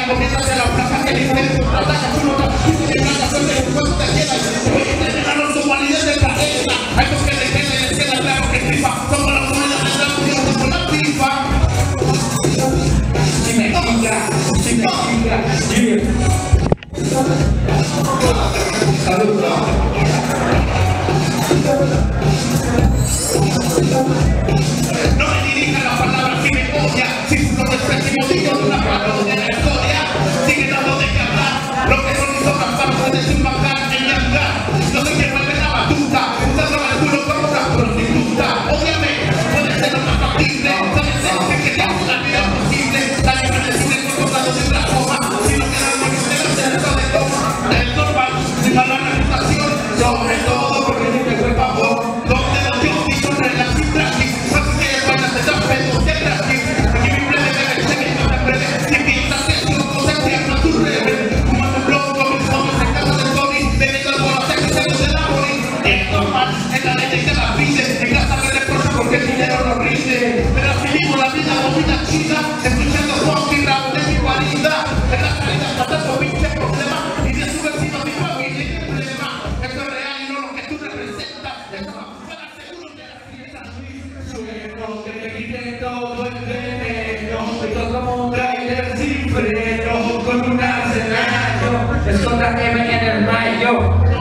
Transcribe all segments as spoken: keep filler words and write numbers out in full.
comiéndose la plaza que dice plata que uno y de plata suerte de cuento te queda terminaron su validez de trajeta hay los que le queden y le queda claro que tripa somos las monedas de la unión como la pipa si me chinga si me chinga salud no me dirija la palabra si me odia si su nombre es pésimo digo de una parodia de la historia sigue dando de qué hablar lo que son mis obras para desembarcar en mi lugar no sé quién vuelve la batuta usando el culo como una prostituta ódiame puede ser lo más factible puede ser que queríamos la vida posible la libre decide por condado de una coma si no queda más que usted hacer esto de toma es normal sin mala reputación sobre todo porque ni te fue favor donde los dioses son reglas y praxis así que van a ser pedos de praxis aquí mi breve debe ser que no te breve si piensas que tú no cosas tierno tu breve fumando un blog con mis hombres en casa de Tony teniendo el bolo que se de la boli es normal en la ley que la pide en casa me reprocha porque el dinero no rinde pero así mismo la vida movida chida escuchando funk y rap de mi guarida en la salida pasando pinche problema y de su vecino mi familia y el problema esto es real y no lo que tú representas eso va para seguro de la fiesta sueno que me quite todo el veneno esto como un trailer sin freno con un arsenal escóndame en el mayo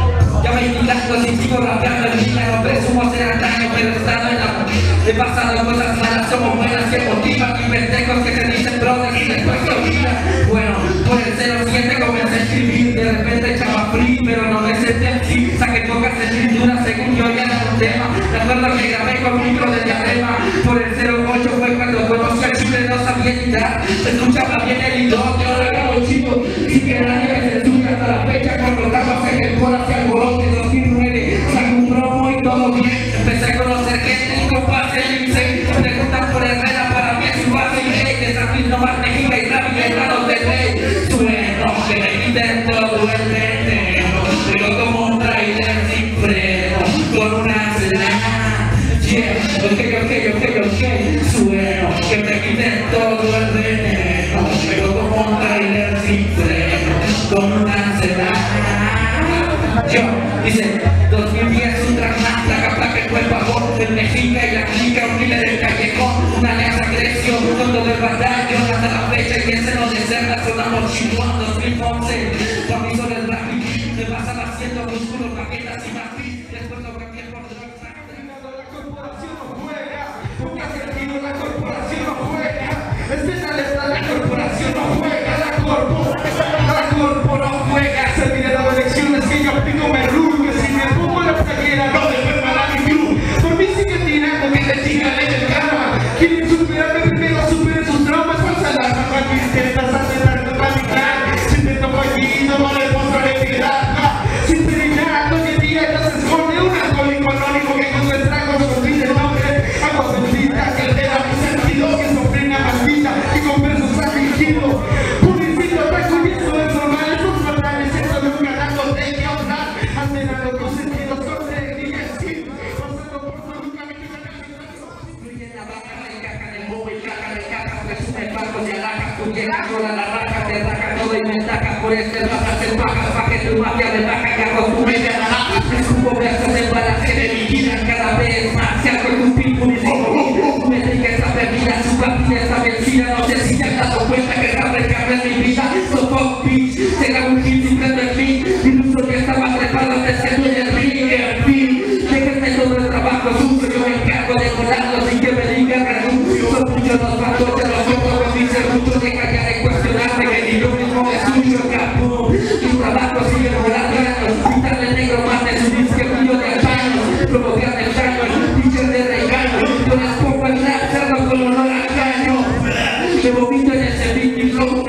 ya me indicando si sigo rapeando el día no presumo ser antaño pero he estado en la he pasado cosas malas somos buenas que motivan y pendejos que te dicen brother y después te olvidan bueno por el cero siete comencé a escribir de repente echaba free pero no me senté así saqué pocas escrituras según yo ya era un tema recuerdo que grabé con micro de diadema por el cero ocho fue cuando conocí al chile no sabía editar se escuchaba bien el hilo que ahora grabo chico sin que nadie me censura hasta la fecha cuando grabo hacia el coro hacia el bolo de dos mil nueve saco un promo y todo bien empecé a conocer gente y comparse y se preguntan por Herrera para mí es su base y ley desafío nomás me gira y rabia y raros de ley sueno que me quiten todo el veneno pero como un trailer sin freno con una cena yeah, ok, ok, ok, ok sueno que me quiten todo el veneno pero como un trailer sin freno con una cena yo, dice, dos mil diez un track más, placa, placa, el cuerpo a voz, el mexica y la clica, un killer del callejón, una alianza creció, con todo el batallón, hasta la fecha y ese no de cerda, sonamos chingón, dos mil once, permiso del graffiti, me pasan haciendo músculos, paquetas y matiz, después lo cambié por drogas. La corporación no juega, ponga sentido, la corporación no juega, escena letra, la corporación no juega, la corpo, la corpo no juega, se mide las elecciones que yo tengo me rubio, si me pongo la playera no debe para mi club, por mí sigue tirando que te chingan en el karma, quieren superarme primero, superen sus traumas, falsa alarma, cuando intentas hacer tu planicar, si intento fallido no le mostraré piedad, sin peregrinar, hoy en día ya se esconde un alcohólico anónimo que con su estrago olvide el nombre, agua bendita que altera mi sentido, que sofrena maldita y con versos afligidos, publicito, ataco y eso es normal, esos fatales, eso de un carajo de que hablar, alterando con sentidos con negligencia, pasando por su nunca me quitan el fluye la vaca, la caca del bobo y caca de caca, presume barcos y alhajas, tú llegando a la raja, te raja todo y me taca, por este raza se baja, baje tu mafia de baja, que acostume de naranja, escupo versos en balance de mi vida, cada vez más, se hago un pico y tu métrica está perdida, su plantilla está vencida, no sé si te has dado cuenta que está recambia mi vida, so fuck bitch, te cago un hit sin prender mí, iluso que estaba trepado antes que tú en el ring, en fin, déjenme todo el trabajo sucio, yo me encargo de colarlo sin que me digan renuncio, son muchos los factores, los otros me dicen mucho de callar de cuestionarme, que ni yo mismo me suyo, capú, mi trabajo sigue volando, quitarle negro más de su disque brillo de albaño, provocar el daño, el teacher de regalo, yo les pongo el rap, cerdo con olor al caño, me vomito en el servicio y luego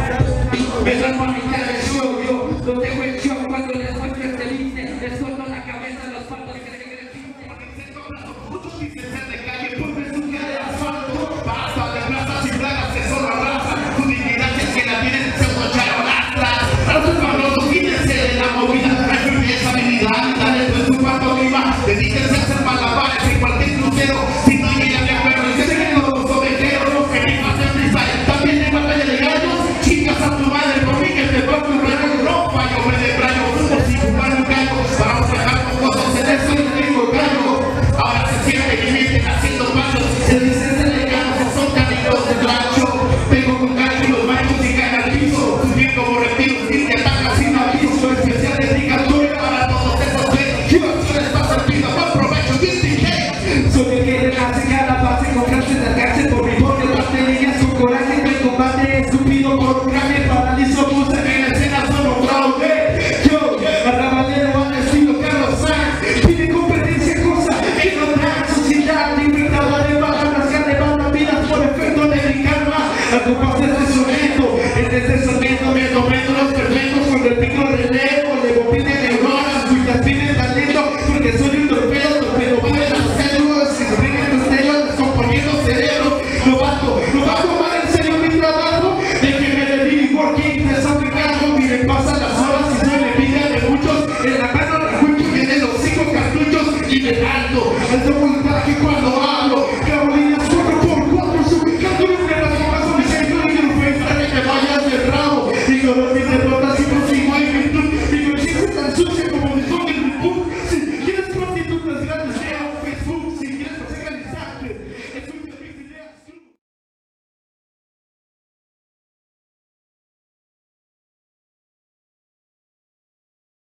me me duermo a mitad del show, yo no tengo el show cuando les muestro este liste, les suelto la cabeza a los patos que se creen chiste, porque se cobran muchos dicen ser de calle, por presuncia de asfalto, basta de plazas y plagas que solo arrasan, tu dignidad es que la tienen se mocharon astras, a los famosos quítense de la movida, hay esa habilidad, dale después un cuarto viva, dedíquense a hacer malabares en cualquier crucero, si no llega de acuerdo, y se dejen los ovejeros, que ni pasen prisa, también en batalla de gallos, chicas a tu combate estúpido por un cambio paralizo, puse en la escena solo fraude. Yo, arrabalero al estilo Carlos Sainz, pide competencia, cosa que no da sociedad, libertad de palabras que arrebatan vidas por efecto de mi karma. Al compás de este soneto, en este soneto me comento los perfectos con el pico relevo, le bobine neuronas, cuyas piden talento, porque soy un torpedo, torpedo para las células, que se brinquen los telos, descomponiendo cerebro. No bajo, no va a tomar en serio mi trabajo, de que me dedico working, desaplicado, miren, pasan las horas y soy la envidia de muchos, en la mano la juicio vienen los cinco cartuchos y me alto, alto voltaje cuando